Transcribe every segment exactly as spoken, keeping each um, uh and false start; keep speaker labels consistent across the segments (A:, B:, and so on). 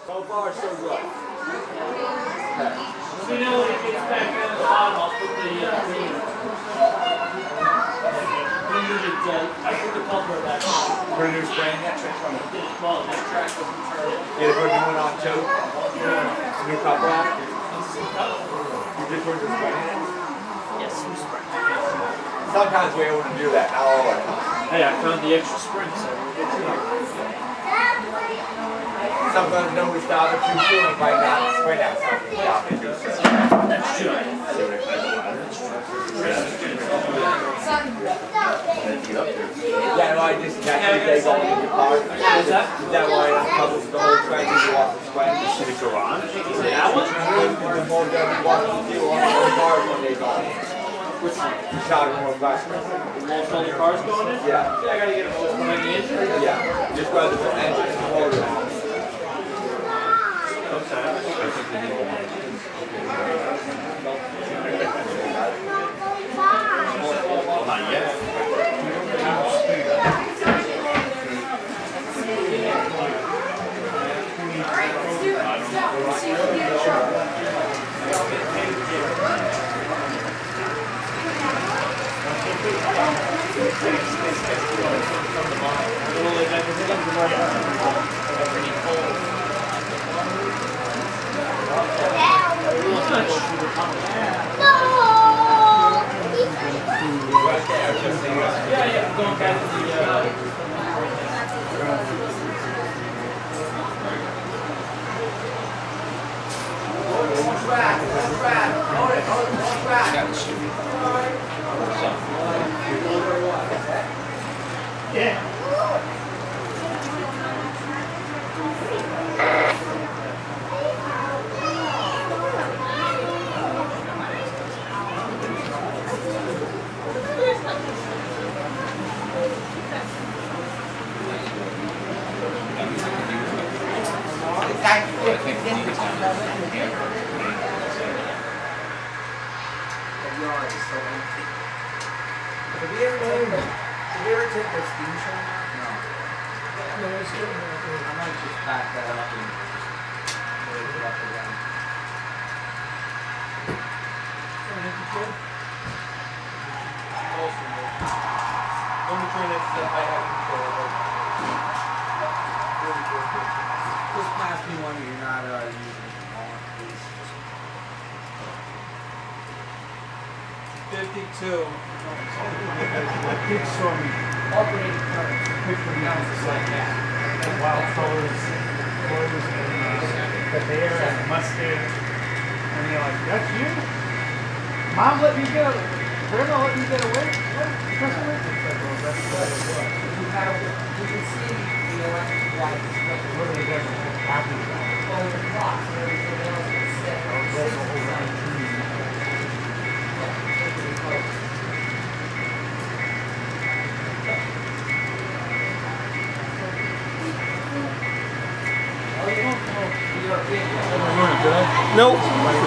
A: So far, so good. Okay.
B: So you know when it gets back down to the bottom, I'll put the uh, green. I put the cover back on.
A: Put a new spring in that track on it.
B: Well, that track doesn't turn.
A: Yeah, put a new one on too. Yeah. New cover on it. You just put the spring in it?
B: Yes, new spring.
A: Sometimes we able to do that, not all the time.
B: Hey, I found the extra spring, so we're good to go.
A: Sometimes no, we stop it too soon by not spring out something. Stop it too soon.
B: That's true.
A: Yeah, no, I just naturally they go in the car. Is that? Is that why I'm coming to the whole train to walk the swing?
B: To the garage? That one?
A: The more that we walk the deal on the cars when they go in.
B: Which one?
A: The shot of more faster.
B: Most all the cars going in?
A: Yeah.
B: Yeah, I gotta get a full from the engine?
A: Yeah. Just rather than the engine and the motor.
B: Okay. Not yet. Yeah, yeah, going back to the uh
A: Track, track, hold it, hold it, track.
B: yeah.
A: Have you ever taken the, have you ever taken the steam train out? No. No, it's good. I might just back that up and just raise it up again. Only train that I have control over. Just pass me one you're not uh, using on, please. fifty-two.
C: Kids saw me
A: Operating current.
C: picturing out like that. And wild colors, clothes, and uh, the hair and the mustache. And they're like, that's you? Mom let me go. Grandma let me get away? What? That's what it is. Like, well, that's what it was.
A: You have, you can see the electric lights.
C: What are they doing? Happy about it.
A: Well, the clocks and everything else is set.
C: Oh, that's a whole lot of trees.
D: Nope.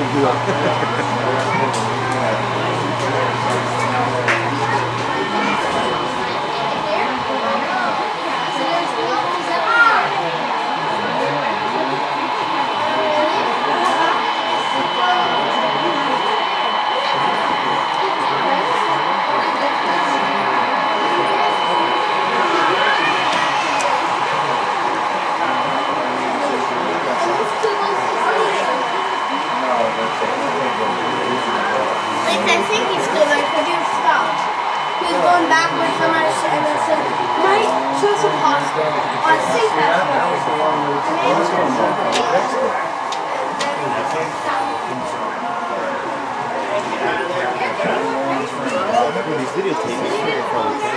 E: Backwards and I said, and I said, my choice of pasta. I think that's
D: These videotapes from the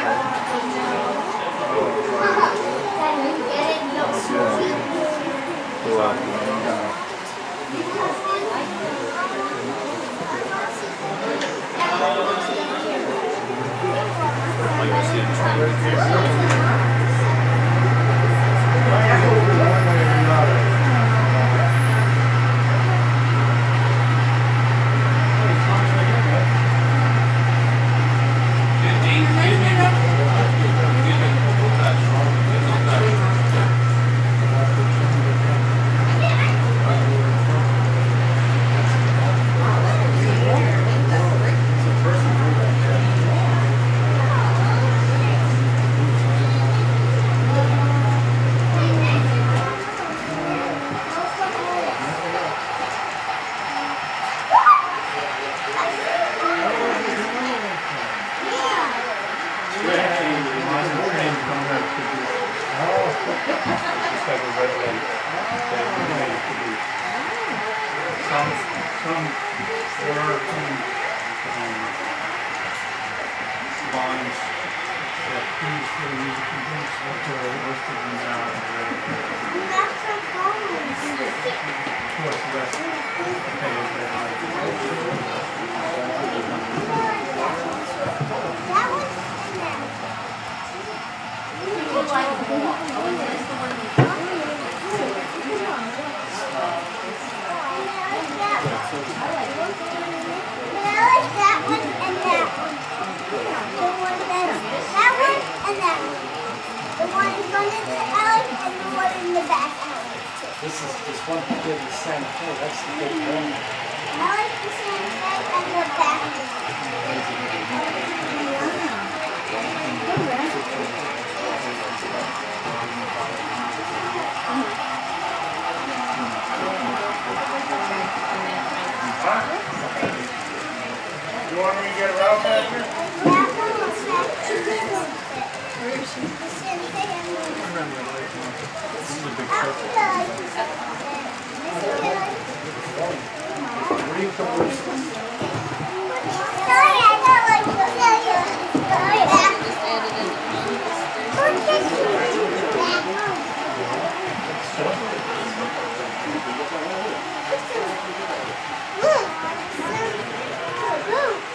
C: Some, some were um, lines that previously we convinced what were listed in the
E: That's a phone.
C: of course, the rest of the page that
E: That one's in there. You like more. I like that one and that one. The one that's that one and that one. The one in front of the Alex and the one in the back Alex too.
A: This is this one who did the same thing. That's the big one.
E: I like the same thing and the back
C: You want me to get Ralph out here?
E: That one was that chicken. The same thing and the
C: This is a big
E: I
C: circle.
E: feel like the same thing.
C: What do you come with?
E: Sorry, I don't like to tell you. Sorry, back. Who takes you back home? Look. Look.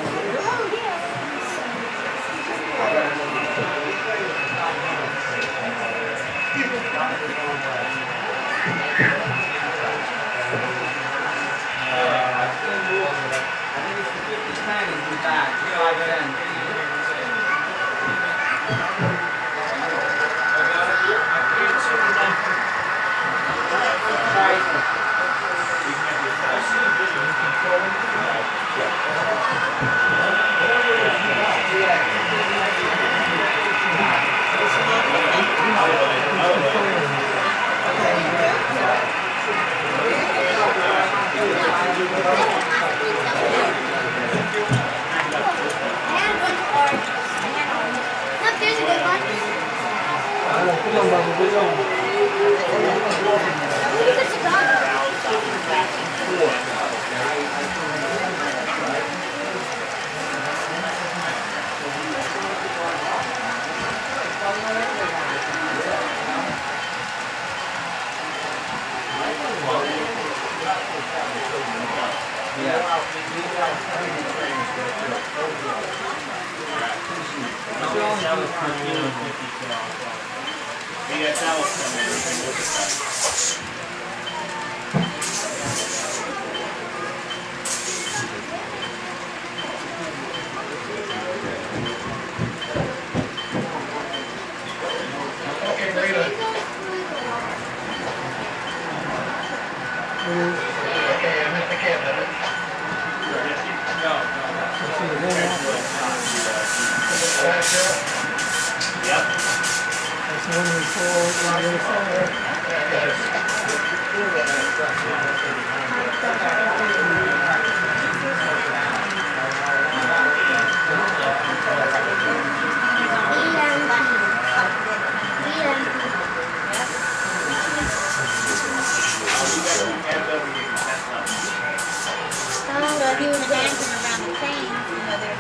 E: Look, there's a good one. Look at the
B: Yeah, that was coming. We can look at that.
F: He was dancing around the train, you know, they're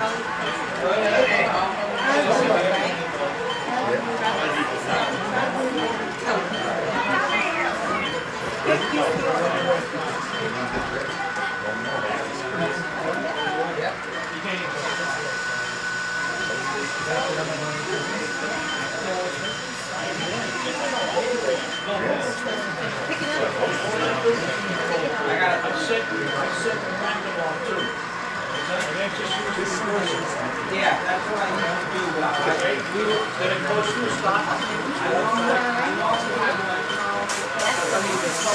B: I got a set, a set random on too.
A: Yeah, that's what I used to do. But I,
B: Okay, we will, then it goes through stop.
A: I don't know. I know. I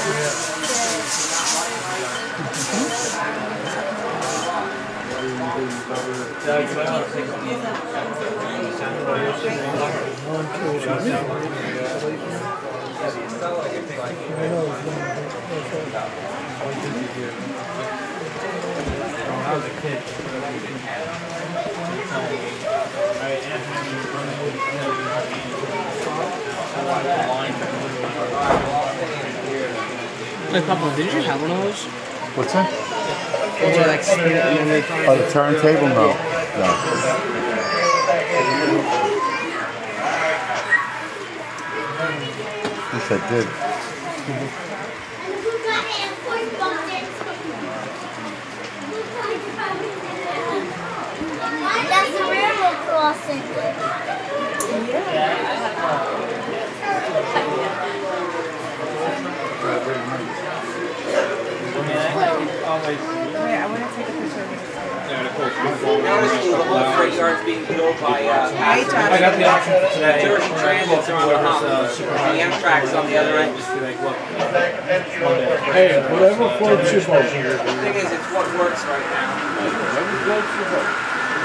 C: I was a kid. I
G: Wait, Papa, did you have one of those?
D: What's that?
G: Those are like spin it and then they...
D: Oh, the turntable? No. No. Wish I did.
E: That's the railroad crossing.
H: Wait, I want to take a picture of this.
A: Notice the whole freight yard's being built by uh,
H: Hi, Josh.
B: I got the option for today.
A: Jersey Transit's on the hump.
B: Uh,
A: The Amtrak's on the other end.
B: Just be like, look,
C: Hey, whatever floats your boat.
A: The thing is, it's what works right now.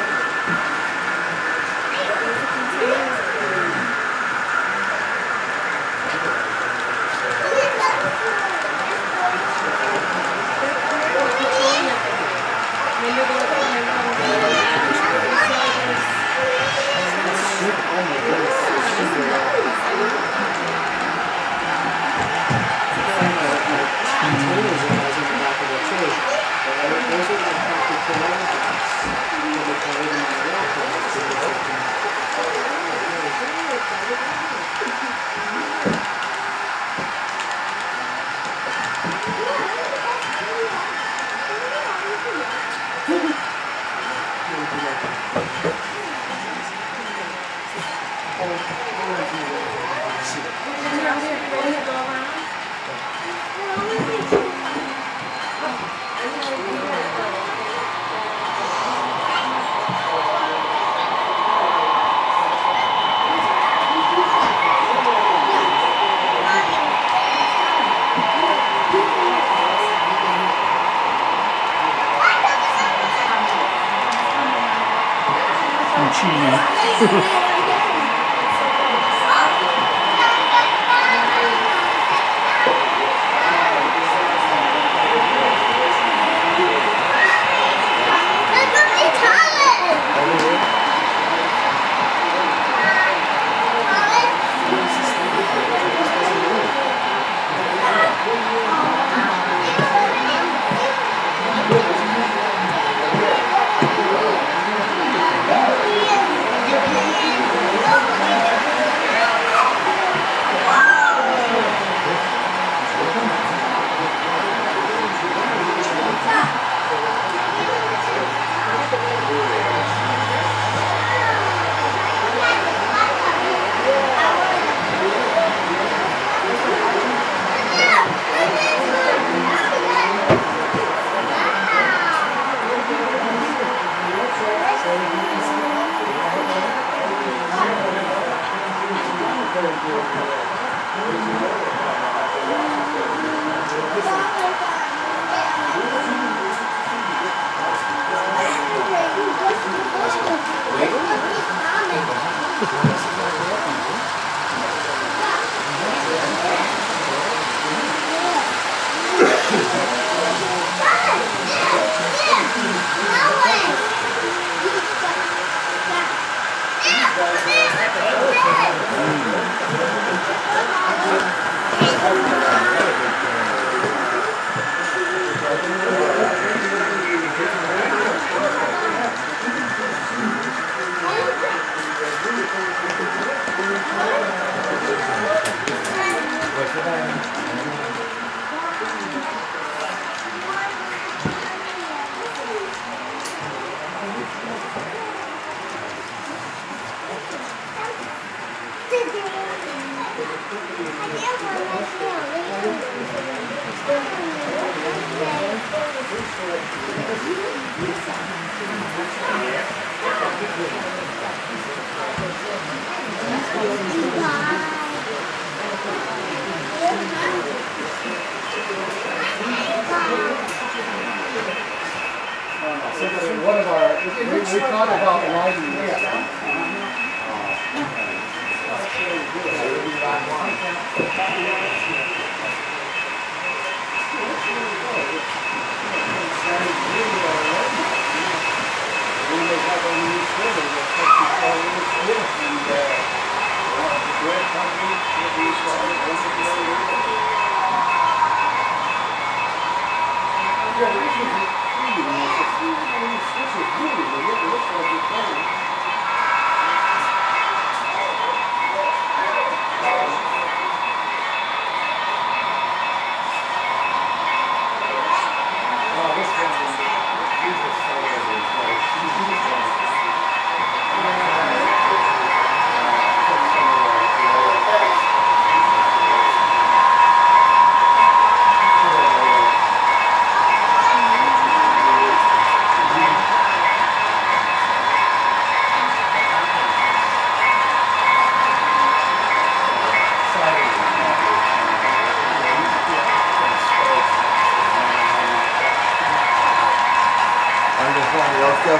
C: One of our, we, we thought about lighting this.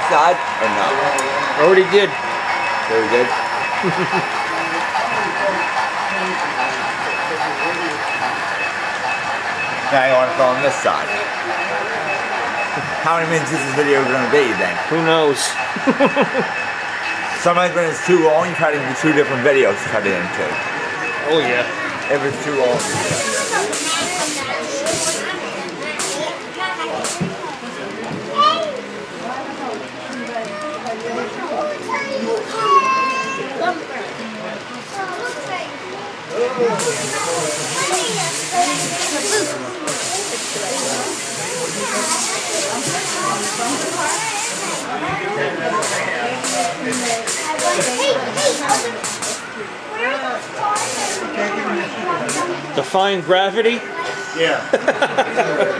H: side or no?
B: Already did.
H: So we did? Now you want to film on this side. How many minutes is this video going to be then?
B: Who knows?
H: Sometimes when it's too long, you try to do two different videos to cut it into.
B: Oh yeah.
H: If it's too long.
B: Defying gravity?
C: Yeah.